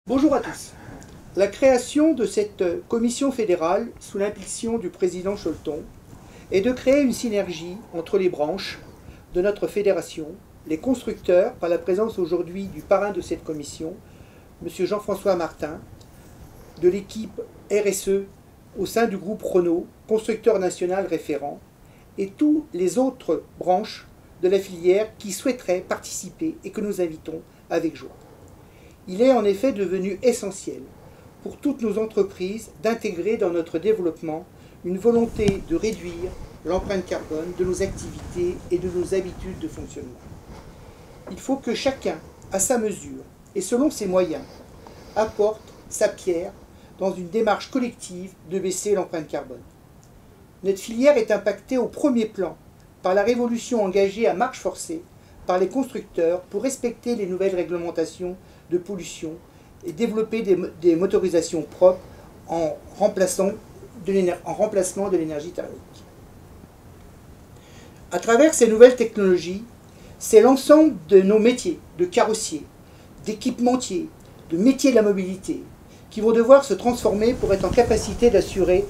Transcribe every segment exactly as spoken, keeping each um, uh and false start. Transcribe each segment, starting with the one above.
Bonjour à tous. La création de cette commission fédérale, sous l'impulsion du président Scholton, est de créer une synergie entre les branches de notre fédération, les constructeurs, par la présence aujourd'hui du parrain de cette commission, M. Jean-François Martin, de l'équipe R S E au sein du groupe Renault, constructeur national référent, et tous les autres branches de la filière qui souhaiteraient participer et que nous invitons avec joie. Il est en effet devenu essentiel pour toutes nos entreprises d'intégrer dans notre développement une volonté de réduire l'empreinte carbone de nos activités et de nos habitudes de fonctionnement. Il faut que chacun, à sa mesure et selon ses moyens, apporte sa pierre dans une démarche collective de baisser l'empreinte carbone. Notre filière est impactée au premier plan par la révolution engagée à marche forcée par les constructeurs pour respecter les nouvelles réglementations de pollution et développer des, des motorisations propres en, remplaçant de en remplacement de l'énergie thermique. À travers ces nouvelles technologies, c'est l'ensemble de nos métiers, de carrossiers, d'équipementiers, de métiers de la mobilité, qui vont devoir se transformer pour être en capacité d'assurer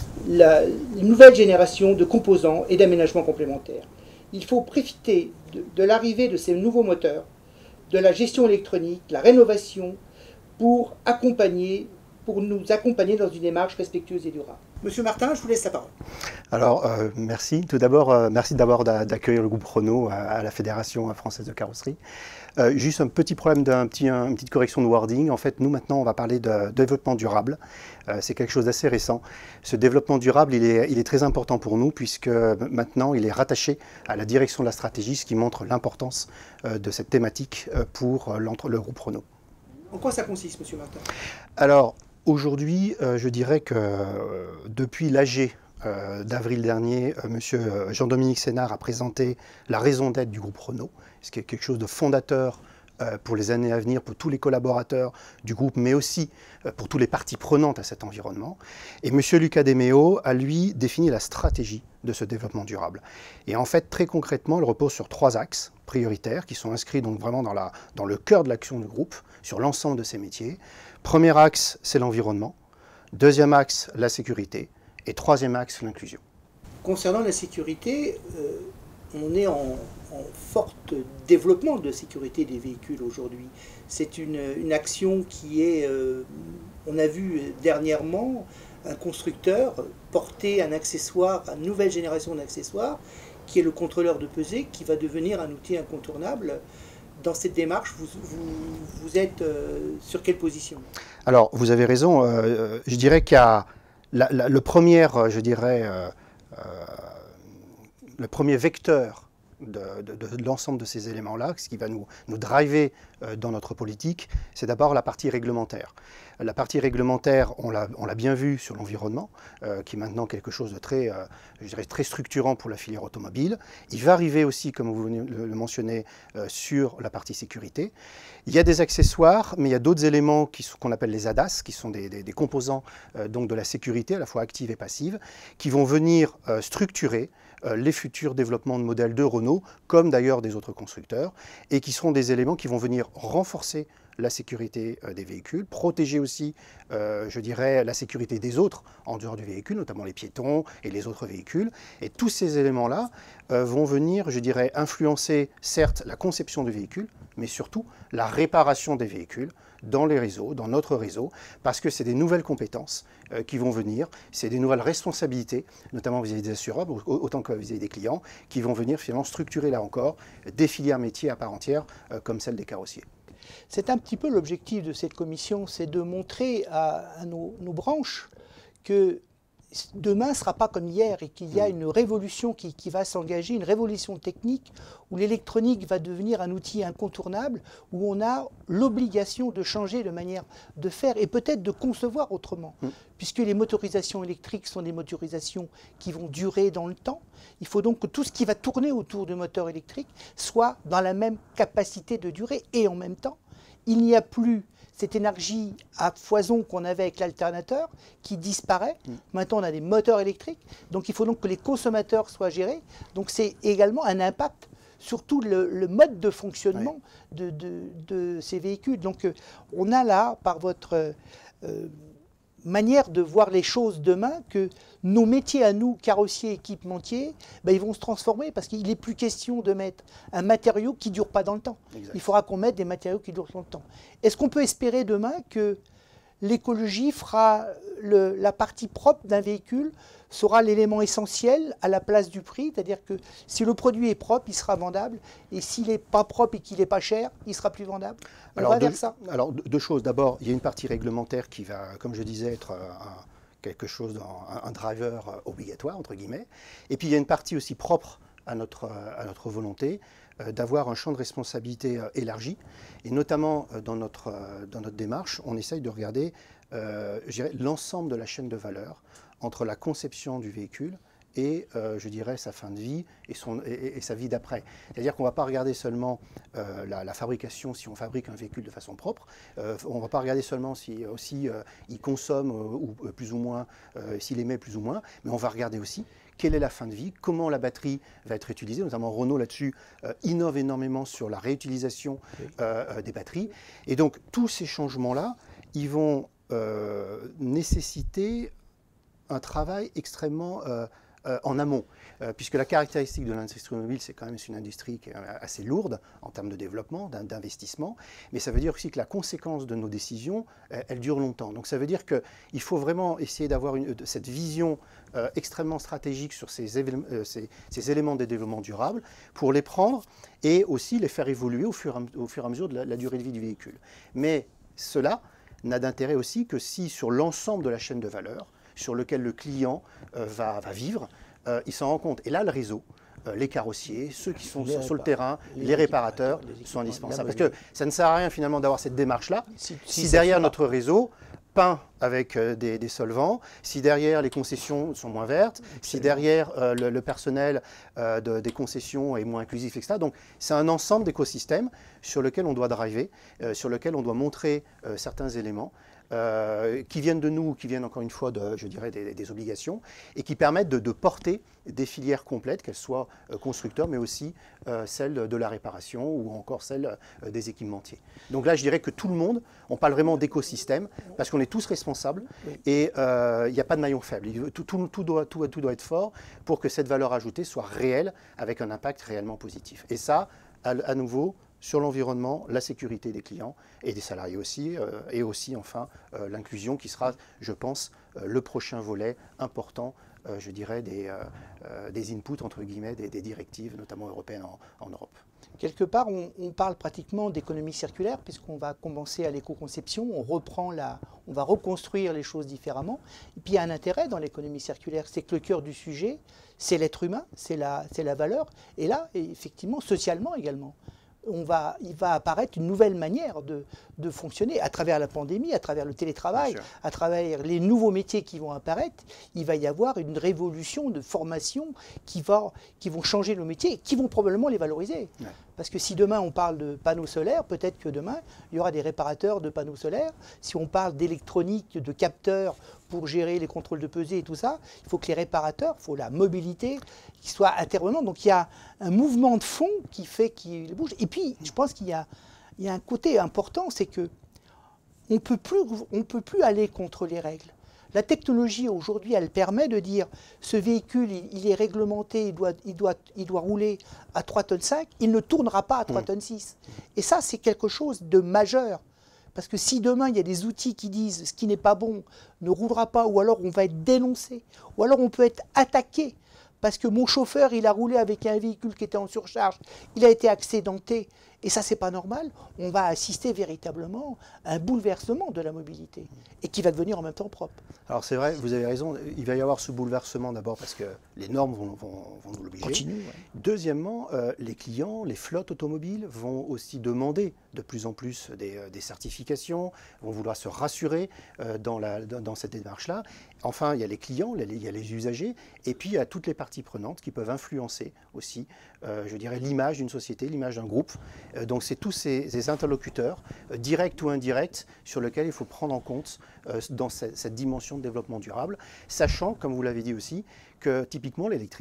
la nouvelle génération de composants et d'aménagements complémentaires. Il faut profiter de, de l'arrivée de ces nouveaux moteurs, de la gestion électronique, la rénovation, pour accompagner, pour nous accompagner dans une démarche respectueuse et durable. Monsieur Martin, je vous laisse la parole. Alors, euh, merci. Tout d'abord, euh, merci d'abord d'accueillir le groupe Renault à, à la Fédération française de carrosserie. Euh, juste un petit problème d'un petit, un, une petite correction de wording. En fait, nous, maintenant, on va parler de développement durable. Euh, c'est quelque chose d'assez récent. Ce développement durable, il est, il est très important pour nous, puisque maintenant, il est rattaché à la direction de la stratégie, ce qui montre l'importance euh, de cette thématique euh, pour euh, le groupe Renault. En quoi ça consiste, monsieur Martin? Alors, aujourd'hui, euh, je dirais que euh, depuis l'A G euh, d'avril dernier, euh, monsieur Jean-Dominique Sénard a présenté la raison d'être du groupe Renault, ce qui est quelque chose de fondateur euh, pour les années à venir, pour tous les collaborateurs du groupe, mais aussi euh, pour toutes les parties prenantes à cet environnement. Et monsieur Luca De Meo a, lui, défini la stratégie de ce développement durable. Et en fait, très concrètement, elle repose sur trois axes prioritaires qui sont inscrits donc vraiment dans, la, dans le cœur de l'action du groupe, sur l'ensemble de ces métiers. Premier axe, c'est l'environnement. Deuxième axe, la sécurité. Et troisième axe, l'inclusion. Concernant la sécurité, euh, on est en, en fort développement de sécurité des véhicules aujourd'hui. C'est une, une action qui est... Euh, on a vu dernièrement un constructeur porter un accessoire, une nouvelle génération d'accessoires, qui est le contrôleur de pesée, qui va devenir un outil incontournable. Dans cette démarche, vous, vous, vous êtes euh, sur quelle position? Alors, vous avez raison. Euh, je dirais qu'il y a la, la, le premier, je dirais, euh, euh, le premier vecteur de, de, de l'ensemble de ces éléments-là, ce qui va nous, nous driver euh, dans notre politique, c'est d'abord la partie réglementaire. La partie réglementaire, on l'a bien vu sur l'environnement, euh, qui est maintenant quelque chose de très, euh, je dirais, très structurant pour la filière automobile. Il va arriver aussi, comme vous venez de le mentionner, euh, sur la partie sécurité. Il y a des accessoires, mais il y a d'autres éléments qu'on appelle les A D A S, qui sont des, des, des composants euh, donc de la sécurité, à la fois active et passive, qui vont venir euh, structurer euh, les futurs développements de modèles de Renault, comme d'ailleurs des autres constructeurs, et qui seront des éléments qui vont venir renforcer la sécurité des véhicules, protéger aussi, euh, je dirais, la sécurité des autres en dehors du véhicule, notamment les piétons et les autres véhicules. Et tous ces éléments-là euh, vont venir, je dirais, influencer, certes, la conception du véhicule, mais surtout la réparation des véhicules dans les réseaux, dans notre réseau, parce que c'est des nouvelles compétences euh, qui vont venir, c'est des nouvelles responsabilités, notamment vis-à-vis des assureurs, autant que vis-à-vis des clients, qui vont venir finalement structurer, là encore, des filières métiers à part entière, euh, comme celle des carrossiers. C'est un petit peu l'objectif de cette commission, c'est de montrer à, à nos, nos branches que demain ne sera pas comme hier et qu'il y a une révolution qui, qui va s'engager, une révolution technique où l'électronique va devenir un outil incontournable, où on a l'obligation de changer de manière de faire et peut-être de concevoir autrement. Mmh. Puisque les motorisations électriques sont des motorisations qui vont durer dans le temps, il faut donc que tout ce qui va tourner autour du moteur électrique soit dans la même capacité de durée et en même temps, il n'y a plus cette énergie à foison qu'on avait avec l'alternateur qui disparaît. Mmh. Maintenant, on a des moteurs électriques. Donc, il faut donc que les consommateurs soient gérés. Donc, c'est également un impact surtout le, le mode de fonctionnement ouais. de, de, de ces véhicules. Donc euh, on a là, par votre euh, manière de voir les choses demain, que nos métiers à nous, carrossiers, équipementiers, ben, ils vont se transformer parce qu'il n'est plus question de mettre un matériau qui ne dure pas dans le temps. Exact. Il faudra qu'on mette des matériaux qui durent dans le temps. Est-ce qu'on peut espérer demain que l'écologie fera le, la partie propre d'un véhicule, sera l'élément essentiel à la place du prix, c'est-à-dire que si le produit est propre, il sera vendable, et s'il n'est pas propre et qu'il n'est pas cher, il sera plus vendable. On alors, va deux, vers ça. Alors deux choses. D'abord, il y a une partie réglementaire qui va, comme je disais, être un, quelque chose, un, un driver obligatoire, entre guillemets. Et puis il y a une partie aussi propre à notre, à notre volonté euh, d'avoir un champ de responsabilité euh, élargi. Et notamment euh, dans, notre, euh, dans notre démarche, on essaye de regarder euh, l'ensemble de la chaîne de valeur entre la conception du véhicule et, euh, je dirais, sa fin de vie et, son, et, et sa vie d'après. C'est-à-dire qu'on ne va pas regarder seulement euh, la, la fabrication, si on fabrique un véhicule de façon propre, euh, on ne va pas regarder seulement si aussi, euh, il consomme euh, ou, euh, plus ou moins, euh, s'il émet plus ou moins, mais on va regarder aussi quelle est la fin de vie, comment la batterie va être utilisée, notamment Renault là-dessus euh, innove énormément sur la réutilisation euh, des batteries. Et donc tous ces changements-là, ils vont euh, nécessiter un travail extrêmement euh, euh, en amont, euh, puisque la caractéristique de l'industrie automobile, c'est quand même une industrie qui est assez lourde en termes de développement, d'investissement, mais ça veut dire aussi que la conséquence de nos décisions, elle, elle dure longtemps. Donc ça veut dire qu'il faut vraiment essayer d'avoir cette vision euh, extrêmement stratégique sur ces, euh, ces, ces éléments de développement durable pour les prendre et aussi les faire évoluer au fur, au fur et à mesure de la, la durée de vie du véhicule. Mais cela n'a d'intérêt aussi que si sur l'ensemble de la chaîne de valeur, sur lequel le client euh, va, va vivre, euh, il s'en rend compte. Et là, le réseau, euh, les carrossiers, ceux qui sont sur, sur le terrain, les, les réparateurs les sont indispensables. Parce que ça ne sert à rien finalement d'avoir cette démarche-là si, si, si derrière notre réseau, peint avec euh, des, des solvants, si derrière les concessions sont moins vertes, Absolument. si derrière euh, le, le personnel euh, de, des concessions est moins inclusif, et cetera. Donc c'est un ensemble d'écosystèmes sur lequel on doit driver, euh, sur lequel on doit montrer euh, certains éléments. Euh, qui viennent de nous, qui viennent encore une fois de, je dirais, des, des obligations, et qui permettent de, de porter des filières complètes, qu'elles soient euh, constructeurs, mais aussi euh, celles de la réparation ou encore celles euh, des équipementiers. Donc là, je dirais que tout le monde, on parle vraiment d'écosystème, parce qu'on est tous responsables, et il euh, n'y a pas de maillon faible. Tout, tout, tout, doit, tout, tout doit être fort pour que cette valeur ajoutée soit réelle, avec un impact réellement positif. Et ça, à, à nouveau, sur l'environnement, la sécurité des clients et des salariés aussi, euh, et aussi enfin euh, l'inclusion qui sera, je pense, euh, le prochain volet important, euh, je dirais, des, euh, euh, des inputs, entre guillemets, des, des directives, notamment européennes en, en Europe. Quelque part, on, on parle pratiquement d'économie circulaire, puisqu'on va commencer à l'éco-conception, on reprend la, on va reconstruire les choses différemment. Et puis il y a un intérêt dans l'économie circulaire, c'est que le cœur du sujet, c'est l'être humain, c'est la, c'est la valeur, et là, effectivement, socialement également. On va, il va apparaître une nouvelle manière de, de fonctionner à travers la pandémie, à travers le télétravail, à travers les nouveaux métiers qui vont apparaître. Il va y avoir une révolution de formation qui, va, qui vont changer nos métiers et qui vont probablement les valoriser. Ouais. Parce que si demain on parle de panneaux solaires, peut-être que demain il y aura des réparateurs de panneaux solaires. Si on parle d'électronique, de capteurs pour gérer les contrôles de pesée et tout ça, il faut que les réparateurs, il faut la mobilité qui soit intervenante. Donc il y a un mouvement de fond qui fait qu'il bouge. Et puis je pense qu'il y a, il y a un côté important, c'est que on ne peut plus aller contre les règles. La technologie aujourd'hui, elle permet de dire ce véhicule, il, il est réglementé, il doit, il, doit, il doit rouler à trois tonnes cinq, il ne tournera pas à trois tonnes six. Et ça, c'est quelque chose de majeur. Parce que si demain, il y a des outils qui disent ce qui n'est pas bon ne roulera pas, ou alors on va être dénoncé, ou alors on peut être attaqué, parce que mon chauffeur, il a roulé avec un véhicule qui était en surcharge, il a été accidenté, et ça, c'est pas normal, on va assister véritablement à un bouleversement de la mobilité, et qui va devenir en même temps propre. Alors c'est vrai, vous avez raison, il va y avoir ce bouleversement d'abord parce que les normes vont, vont, vont nous l'obliger. Continue, ouais. Deuxièmement, euh, les clients, les flottes automobiles vont aussi demander de plus en plus des, des certifications, vont vouloir se rassurer euh, dans, la, dans, dans cette démarche-là. Enfin, il y a les clients, il y a les usagers, et puis il y a toutes les parties prenantes qui peuvent influencer aussi, euh, je dirais, l'image d'une société, l'image d'un groupe. Euh, donc c'est tous ces, ces interlocuteurs, euh, directs ou indirects, sur lesquels il faut prendre en compte euh, dans cette, cette dimension de développement durable, sachant, comme vous l'avez dit aussi, que typiquement l'électrique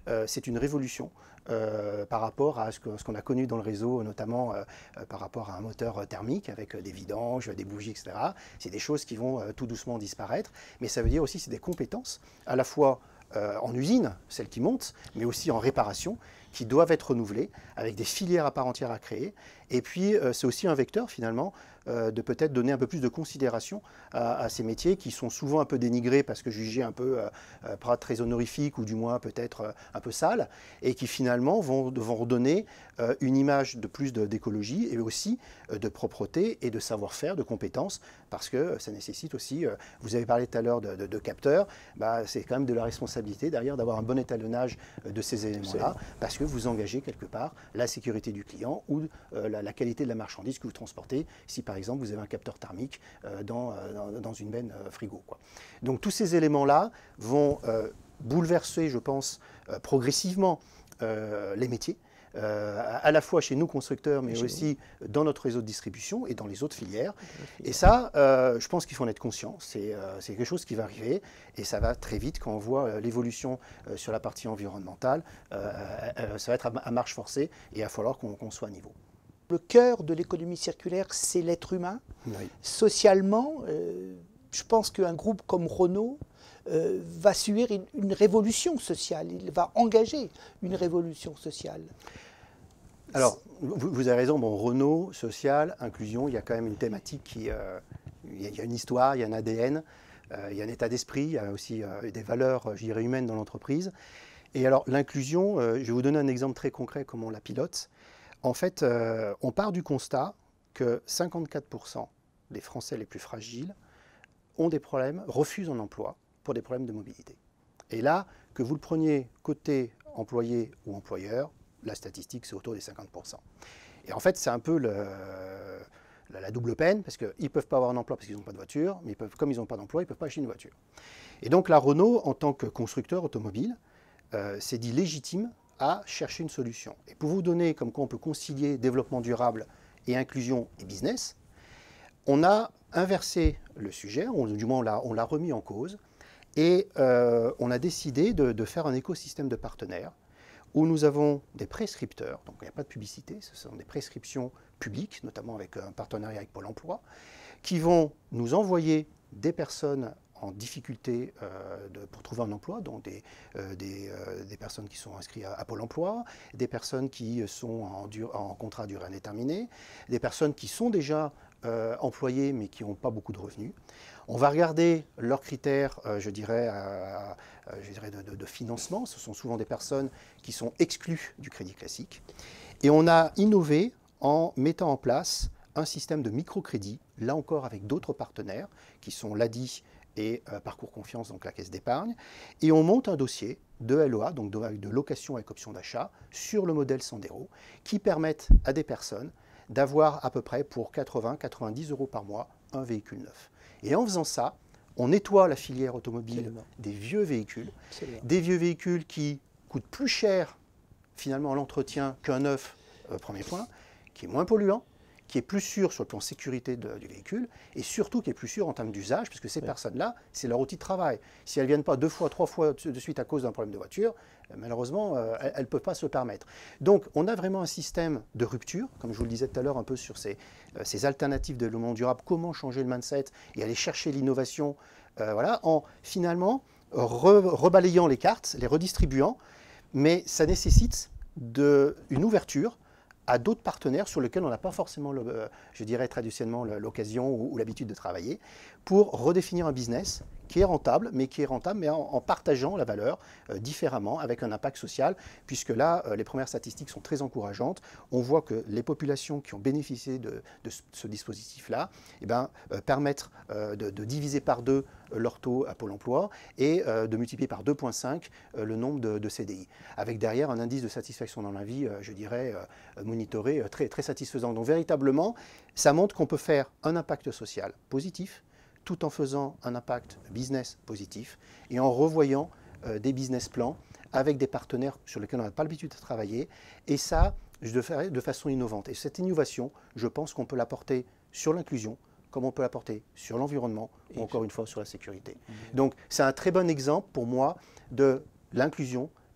euh, c'est une révolution euh, par rapport à ce qu'on ce qu'on a connu dans le réseau, notamment euh, euh, par rapport à un moteur thermique avec des vidanges, des bougies, et cetera. C'est des choses qui vont euh, tout doucement disparaître, mais ça veut dire aussi que c'est des compétences, à la fois euh, en usine, celles qui montent, mais aussi en réparation, qui doivent être renouvelées, avec des filières à part entière à créer. Et puis, euh, c'est aussi un vecteur, finalement, euh, de peut-être donner un peu plus de considération à, à ces métiers qui sont souvent un peu dénigrés parce que jugés un peu euh, pas très honorifiques ou du moins peut-être euh, un peu sales, et qui finalement vont, vont redonner euh, une image de plus d'écologie et aussi euh, de propreté et de savoir-faire, de compétences, parce que ça nécessite aussi, euh, vous avez parlé tout à l'heure de, de, de capteurs, bah, c'est quand même de la responsabilité derrière d'avoir un bon étalonnage de ces éléments-là, parce que vous engagez quelque part la sécurité du client ou euh, la, la qualité de la marchandise que vous transportez, si par exemple vous avez un capteur thermique euh, dans, euh, dans, dans une benne euh, frigo, quoi. Donc tous ces éléments-là vont euh, bouleverser, je pense, euh, progressivement euh, les métiers, euh, à la fois chez nous constructeurs, mais aussi nous. Dans notre réseau de distribution et dans les autres filières. Et ça, euh, je pense qu'il faut en être conscient. C'est euh, quelque chose qui va arriver et ça va très vite quand on voit euh, l'évolution euh, sur la partie environnementale. Euh, euh, ça va être à, à marche forcée et il va falloir qu'on qu'on soit à niveau. Le cœur de l'économie circulaire, c'est l'être humain. Oui. Socialement, euh, je pense qu'un groupe comme Renault euh, va subir une, une révolution sociale. Il va engager une révolution sociale. Alors, vous, vous avez raison, bon, Renault, social, inclusion, il y a quand même une thématique qui... Euh, il y a une histoire, il y a un A D N, euh, il y a un état d'esprit, il y a aussi euh, des valeurs, je dirais, humaines dans l'entreprise. Et alors, l'inclusion, euh, je vais vous donner un exemple très concret, comment on la pilote. En fait, euh, on part du constat que cinquante-quatre pour cent des Français les plus fragiles ont des problèmes, refusent un emploi pour des problèmes de mobilité. Et là, que vous le preniez côté employé ou employeur, la statistique, c'est autour des cinquante pour cent. Et en fait, c'est un peu le, la, la double peine, parce qu'ils ne peuvent pas avoir un emploi parce qu'ils n'ont pas de voiture, mais ils peuvent, comme ils n'ont pas d'emploi, ils ne peuvent pas acheter une voiture. Et donc, la Renault, en tant que constructeur automobile, euh, s'est dit légitime à chercher une solution. Et pour vous donner comme quoi on peut concilier développement durable et inclusion et business, on a inversé le sujet, ou du moins on l'a remis en cause, et euh, on a décidé de, de faire un écosystème de partenaires où nous avons des prescripteurs, donc il n'y a pas de publicité, ce sont des prescriptions publiques, notamment avec un partenariat avec Pôle emploi, qui vont nous envoyer des personnes en difficulté euh, de, pour trouver un emploi, donc des, euh, des, euh, des personnes qui sont inscrites à, à Pôle emploi, des personnes qui sont en, dur, en contrat à durée indéterminée, des personnes qui sont déjà euh, employées mais qui n'ont pas beaucoup de revenus. On va regarder leurs critères, euh, je dirais, euh, je dirais de, de, de financement. Ce sont souvent des personnes qui sont exclues du crédit classique. Et on a innové en mettant en place un système de microcrédit, là encore avec d'autres partenaires, qui sont l'A D I et euh, Parcours Confiance, donc la caisse d'épargne. Et on monte un dossier de L O A, donc de, de location avec option d'achat, sur le modèle Sandero, qui permettent à des personnes d'avoir à peu près pour quatre-vingts à quatre-vingt-dix euros par mois un véhicule neuf. Et en faisant ça, on nettoie la filière automobile Absolument. Des vieux véhicules, Absolument. Des vieux véhicules qui coûtent plus cher finalement à l'entretien qu'un neuf, euh, premier point, qui est moins polluant, qui est plus sûr sur le plan sécurité de, du véhicule, et surtout qui est plus sûr en termes d'usage, puisque ces oui. personnes-là, c'est leur outil de travail. Si elles ne viennent pas deux fois, trois fois de suite à cause d'un problème de voiture, euh, malheureusement, euh, elles ne peuvent pas se le permettre. Donc, on a vraiment un système de rupture, comme je vous le disais tout à l'heure, un peu sur ces, euh, ces alternatives de développement durable, comment changer le mindset et aller chercher l'innovation, euh, voilà, en finalement re, rebalayant les cartes, les redistribuant, mais ça nécessite de, une ouverture à d'autres partenaires sur lesquels on n'a pas forcément, le, euh, je dirais traditionnellement, l'occasion ou, ou l'habitude de travailler, pour redéfinir un business qui est rentable, mais qui est rentable, mais en, en partageant la valeur euh, différemment, avec un impact social, puisque là, euh, les premières statistiques sont très encourageantes. On voit que les populations qui ont bénéficié de, de ce, ce dispositif-là eh ben, euh, permettent euh, de, de diviser par deux leur taux à Pôle emploi et euh, de multiplier par deux virgule cinq euh, le nombre de, de C D I, avec derrière un indice de satisfaction dans la vie, euh, je dirais, euh, monitoré, euh, très, très satisfaisant. Donc véritablement, ça montre qu'on peut faire un impact social positif, tout en faisant un impact business positif et en revoyant euh, des business plans avec des partenaires sur lesquels on n'a pas l'habitude de travailler, et ça, je le ferai de façon innovante. Et cette innovation, je pense qu'on peut l'apporter sur l'inclusion, comme on peut l'apporter sur l'environnement, ou encore une fois sur la sécurité. Mmh. Donc c'est un très bon exemple pour moi de l'inclusion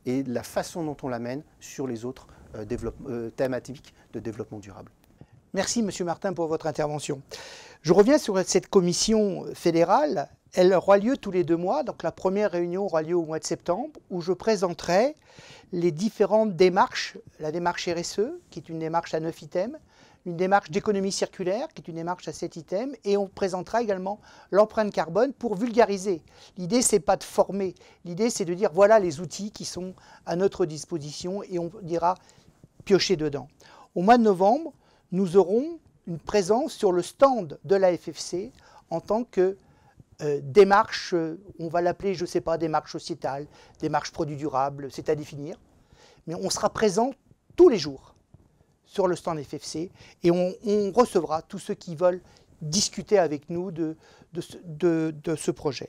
et la façon dont on l'amène sur les autres euh, euh, thématiques de développement durable. Merci Monsieur Martin pour votre intervention. Je reviens sur cette commission fédérale. Elle aura lieu tous les deux mois, donc la première réunion aura lieu au mois de septembre, où je présenterai les différentes démarches, la démarche R S E, qui est une démarche à neuf items, une démarche d'économie circulaire, qui est une démarche à sept items, et on présentera également l'empreinte carbone pour vulgariser. L'idée, c'est pas de former, l'idée, c'est de dire voilà les outils qui sont à notre disposition, et on dira piocher dedans. Au mois de novembre, nous aurons une présence sur le stand de la F F C en tant que euh, démarche, euh, on va l'appeler, je ne sais pas, démarche sociétale, démarche produit durable, c'est à définir. Mais on sera présent tous les jours sur le stand F F C et on, on recevra tous ceux qui veulent discuter avec nous de, de, de, de ce projet.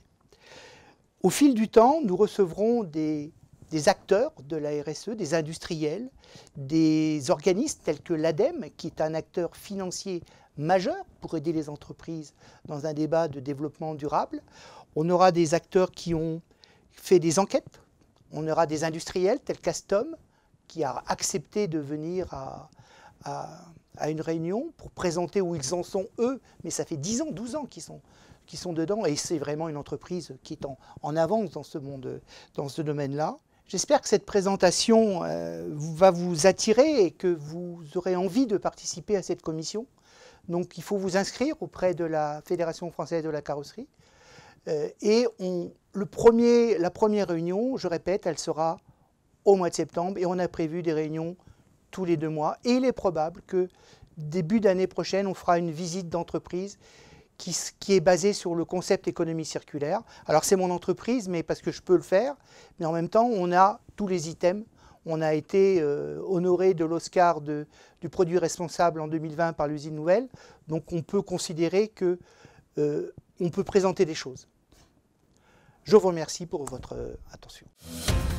Au fil du temps, nous recevrons des, des acteurs de la R S E, des industriels, des organismes tels que l'ADEME, qui est un acteur financier majeur pour aider les entreprises dans un débat de développement durable. On aura des acteurs qui ont fait des enquêtes. On aura des industriels tels qu'Alstom, qui a accepté de venir à, à, à une réunion pour présenter où ils en sont eux, mais ça fait dix ans, douze ans qu'ils sont, qu'ils sont dedans, et c'est vraiment une entreprise qui est en, en avance dans ce monde, dans ce domaine-là. J'espère que cette présentation euh, va vous attirer et que vous aurez envie de participer à cette commission. Donc il faut vous inscrire auprès de la Fédération française de la carrosserie. Euh, et on, le premier, la première réunion, je répète, elle sera au mois de septembre, et on a prévu des réunions tous les deux mois. Et il est probable que début d'année prochaine, on fera une visite d'entreprise Qui, qui est basé sur le concept économie circulaire. Alors c'est mon entreprise, mais parce que je peux le faire, mais en même temps on a tous les items. On a été euh, honoré de l'Oscar du produit responsable en deux mille vingt par l'usine Nouvelle, donc on peut considérer que euh, on peut présenter des choses. Je vous remercie pour votre euh, attention.